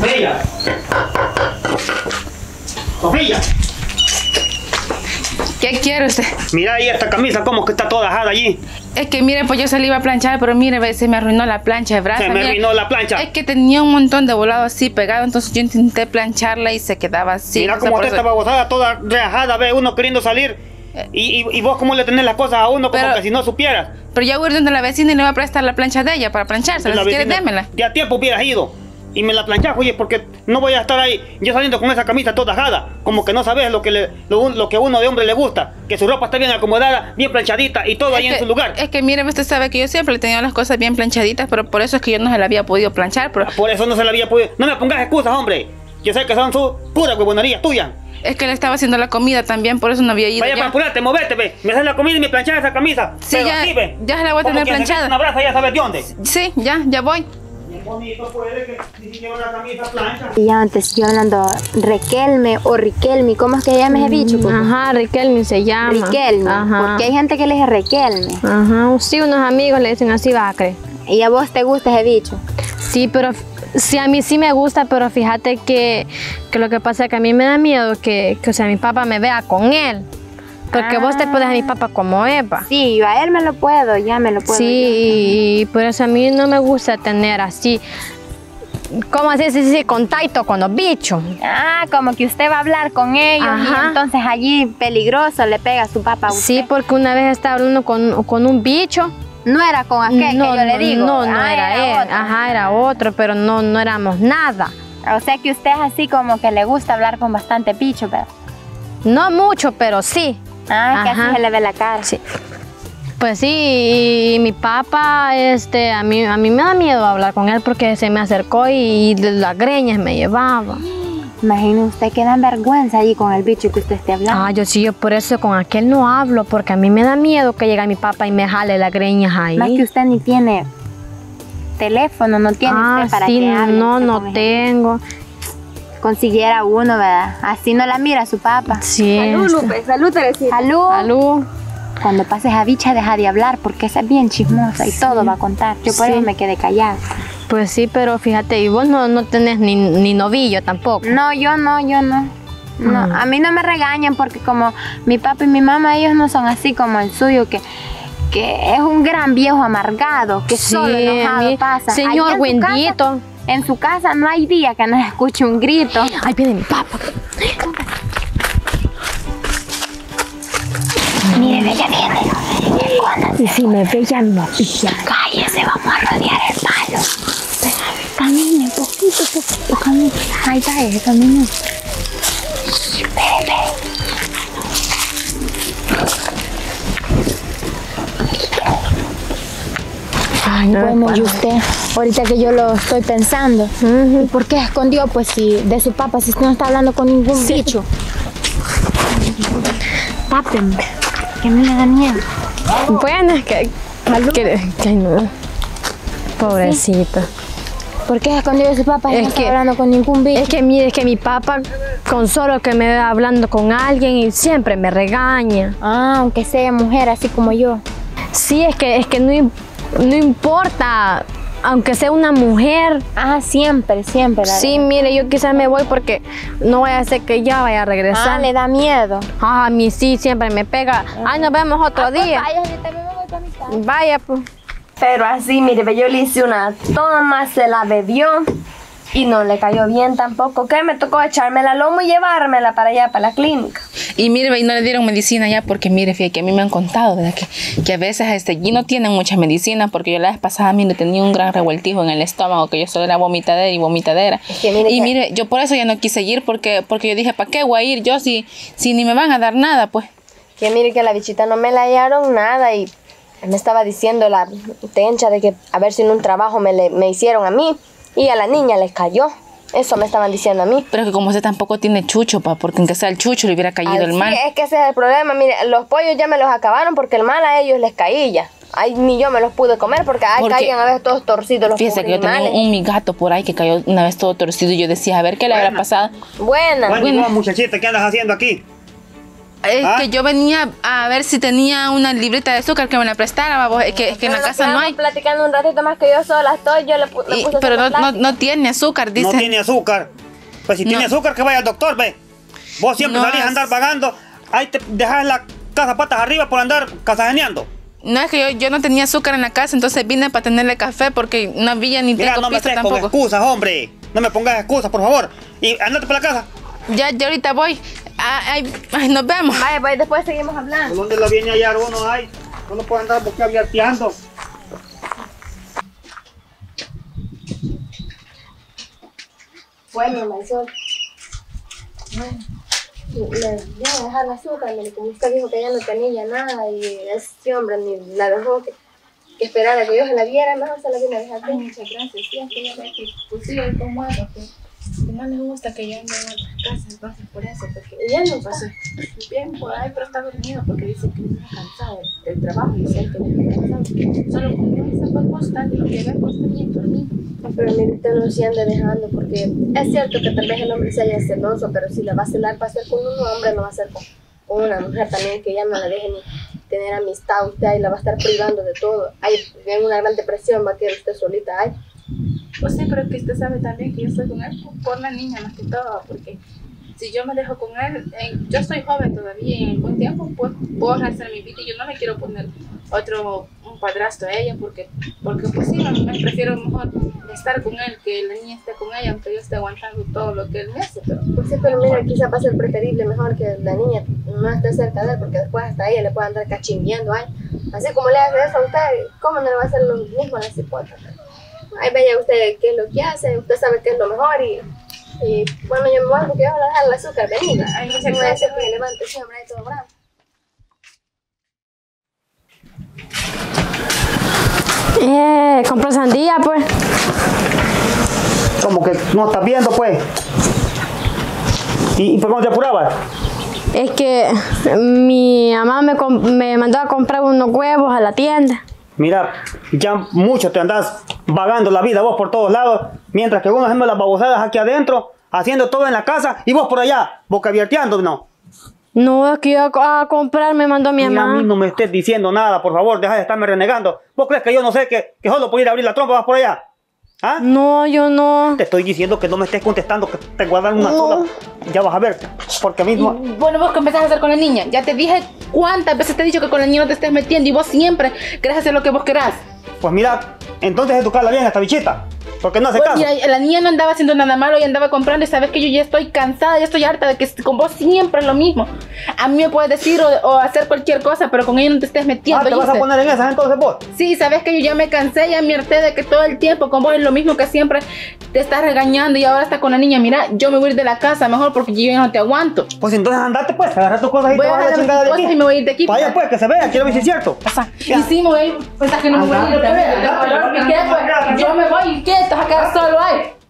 Sofía. Sofía. ¿Qué quiere usted? Mira ahí esta camisa, como que está toda ajada allí. Es que mire, pues yo se la iba a planchar, pero mire, ve, se me arruinó la plancha de brasa. Se me arruinó la plancha. Es que tenía un montón de volado así pegado, entonces yo intenté plancharla y se quedaba así. Mira cómo usted estaba bozada, toda rajada, ve uno queriendo salir. Y vos cómo le tenés las cosas a uno, como que si no supieras. Pero yo voy a ir donde la vecina y le voy a prestar la plancha de ella para planchársela. Si quieres, démela. Ya tiempo hubieras ido. Y me la planchás, oye, porque no voy a estar ahí yo saliendo con esa camisa toda ajada. Como que no sabes lo que uno de hombre le gusta. Que su ropa está bien acomodada, bien planchadita y todo ahí en su lugar. Es que mire, usted sabe que yo siempre he tenido las cosas bien planchaditas, pero por eso es que yo no se la había podido planchar. Pero... Por eso no se la había podido. No me pongas excusas, hombre. Yo sé que son sus puras huevonerías tuyas. Es que le estaba haciendo la comida también, por eso no había ido. Vaya para apurarte, movete, ve. Me haces la comida y me planchas esa camisa. Sí, pero ya, así, ve. Ya se la voy a tener planchada. Una brasa, ya sabes de dónde. Sí, ya voy. Bonito puede que ni siquiera una camisa plancha. Y antes estoy hablando Riquelme o Riquelme, ¿cómo es que llama ese bicho? Ajá, Riquelme se llama. Riquelme, ajá. Porque hay gente que le dice Riquelme. Ajá, sí, unos amigos le dicen así, Bacre. ¿Y a vos te gusta ese bicho? Sí, pero sí, a mí sí me gusta, pero fíjate que lo que pasa es que a mí me da miedo que o sea, mi papá me vea con él. Porque vos te puedes a mi papá como Eva. Sí, yo a él me lo puedo, ya me lo puedo. Sí, y por eso a mí no me gusta tener así, ¿cómo así? Sí, contacto con los bichos. Ah, como que usted va a hablar con ellos. Ajá. Y entonces allí peligroso le pega a su papá a usted. Sí, porque una vez estaba hablando con un bicho. No era con aquel que yo le digo. No era él. Otro. Ajá, era otro, pero no éramos nada. O sea que usted es así como que le gusta hablar con bastante bicho, ¿verdad? No mucho, pero sí. Ah, que Ajá. así se le ve la cara. Sí. Pues sí, y mi papá, a mí me da miedo hablar con él porque se me acercó y las greñas me llevaba. Imagine usted que dan vergüenza allí con el bicho que usted esté hablando. Ah, yo por eso con aquel no hablo, porque a mí me da miedo que llegue mi papá y me jale las greñas ahí. Más que usted ni tiene teléfono, no tiene usted para sí, que hable. no tengo. Consiguiera uno, ¿verdad? Así no la mira su papá. Sí. Salud, Lupe, salud, Teresita. Salud. Salud. Cuando pases a bicha, deja de hablar porque esa es bien chismosa y todo va a contar. Yo por eso me quedé callada. Pues sí, pero fíjate, y vos no tenés ni novillo tampoco. No, yo no. No, a mí no me regañan porque como mi papá y mi mamá, ellos no son así como el suyo, que es un gran viejo amargado, que solo enojado pasa. Señor bendito. En su casa no hay día que no escuche un grito. Ahí viene mi papá. Mire, ella viene. Y si me ve ya no pilla. Cállese, vamos a rodear el palo. Camine, poquito, camine. Ahí está ese, camine. Espere. Ay, bueno, y usted, ahorita que yo lo estoy pensando, ¿por qué escondió? Pues si de su papá, si usted no está hablando con ningún bicho. Tápenme, que me le da miedo. Bueno, es que no. Pobrecita. ¿Por qué escondió de su papá y no está hablando con ningún bicho? Es que mire, es que mi papá con solo que me ve hablando con alguien y siempre me regaña. Ah, aunque sea mujer así como yo. Sí, es que no importa, aunque sea una mujer. Ah, siempre. Sí, mire, yo quizás me voy porque no vaya a ser que ya vaya a regresar. Ah, le da miedo. Ah, a mí sí, siempre me pega. Ay, nos vemos otro día. Vaya, yo también me voy para mi casa. Vaya, pues. Pero así, mire, yo le hice una toma, se la bebió y no le cayó bien tampoco. ¿Qué? Me tocó echarme la lomo y llevármela para allá, para la clínica. Y mire, y no le dieron medicina ya porque mire, fíjate que a mí me han contado, ¿verdad? Que a veces allí no tienen mucha medicina porque yo la vez pasada, mire, tenía un gran revueltijo en el estómago, que yo solo era vomitadera. Es que mire, yo por eso ya no quise ir porque yo dije, ¿para qué voy a ir yo si ni me van a dar nada, pues? Que mire que a la bichita no me la hallaron nada y me estaba diciendo la tencha de que a ver si en un trabajo me hicieron a mí y a la niña les cayó. Eso me estaban diciendo a mí. Pero que como usted tampoco tiene chucho, pa, porque aunque sea el chucho le hubiera caído el mal. Sí, es que ese es el problema. Mire, los pollos ya me los acabaron porque el mal a ellos les caía. Ay, ni yo me los pude comer porque caían a veces todos torcidos los fíjese que yo tenía mi gato por ahí que cayó una vez todo torcido y yo decía, a ver qué le habrá pasado. Buena. Bueno, muchachita, ¿qué andas haciendo aquí? Es que yo venía a ver si tenía una libreta de azúcar que me la prestara, babos. Es que en la casa no hay. Platicando un ratito más que yo sola estoy, yo le puse pero no tiene azúcar, dice. No tiene azúcar. Pues si tiene azúcar, que vaya al doctor, ve. Vos siempre salís a andar vagando. Ahí te dejas la casa patas arriba por andar casajeneando. No, es que yo no tenía azúcar en la casa, entonces vine para tenerle café porque no había ni Mira, tengo no me pizza estés con tampoco. excusas, hombre. No me pongas excusas, por favor. Y andate para la casa. Ya ahorita voy. Ay, nos vemos. Vaya, pues después seguimos hablando. ¿Por dónde la viene a hallar uno? Ay, uno puede andar boquiabierteando. Bueno, Marisol. Bueno, le voy a dejar la azúcar, como usted dijo que ella no tenía nada y ese hombre ni la dejó que esperara que yo se la viera, mejor se la vine a dejar. Ay, muchas gracias. Sí, es que yo ve que pues sí, es como algo que no les gusta que yo ande en otras casas, entonces por eso, porque Y ya no pasó. bien por ahí, pero está dormido porque dice que no está cansado del trabajo y dice que no está cansado. Solo como no se fue constante, lo que ve pues está bien dormido. Pero mire, usted no se ande dejando porque es cierto que tal vez el hombre se haya celoso, pero si la va a celar va a ser con un hombre, no va a ser con una mujer también que ya no la deje ni tener amistad usted y la va a estar privando de todo. Ay, en una gran depresión va a quedar usted solita. Ay. Pues sí, pero es que usted sabe también que yo estoy con él por la niña más que todo, porque si yo me dejo con él, yo soy joven todavía y en buen tiempo pues, puedo rehacer mi vida y yo no le quiero poner un padrastro a ella porque pues sí, me prefiero mejor estar con él que la niña esté con ella, aunque yo esté aguantando todo lo que él me hace. Pues sí, pero mira, quizá va a ser preferible mejor que la niña no esté cerca de él porque después hasta ella le puede andar cachimbeando. Ay. Así como le hace eso a usted, ¿cómo no le va a hacer lo mismo a la cipota? Ahí vaya usted qué es lo que hace, usted sabe qué es lo mejor y bueno, yo me voy porque yo voy a dejar el azúcar, venga. Ay, no se puede hacer que me levante siempre ahí todo bravo. Compró sandía, pues. Como que no estás viendo, pues. ¿Y por cómo te apurabas? Es que mi mamá me mandó a comprar unos huevos a la tienda. Mira, ya mucho te andas vagando la vida vos por todos lados, mientras que uno haciendo las babosadas aquí adentro, haciendo todo en la casa, y vos por allá, boquiabierteando, ¿no? No, es que yo a comprar me mandó mi Mira, mamá. a mí no me estés diciendo nada, por favor, deja de estarme renegando. ¿Vos crees que yo no sé que solo por ir a abrir la trompa vas por allá? ¿Ah? No, yo no. Te estoy diciendo que no me estés contestando, que te guardan una sola. Ya vas a ver, porque mismo... Bueno, vos qué empezás a hacer con la niña. Ya te dije cuántas veces te he dicho que con la niña no te estés metiendo y vos siempre querés hacer lo que vos querás. Pues mira, entonces educarla bien a esta bichita, porque no hace Pues caso. mira, la niña no andaba haciendo nada malo y andaba comprando y sabes que yo ya estoy cansada, ya estoy harta de que con vos siempre es lo mismo. A mí me puedes decir o hacer cualquier cosa, pero con ella no te estés metiendo. ¿Te vas a poner en esas entonces vos? Sí, sabes que yo ya me cansé, ya me harté de que todo el tiempo con vos es lo mismo que siempre te estás regañando y ahora estás con la niña. Mira, yo me voy a ir de la casa mejor porque yo ya no te aguanto. Pues entonces andate pues, agarra tus cosas y Voy te a vas a la dejar mis chingada de cosas aquí. y me voy a ir de aquí. Vaya pues, que se vea, quiero ver si es cierto. Y sí, me voy a ir, pensás que no me voy a ir, yo me voy, ¿y qué? Pues yo me voy, ¿y qué? Te vas a quedar solo ahí.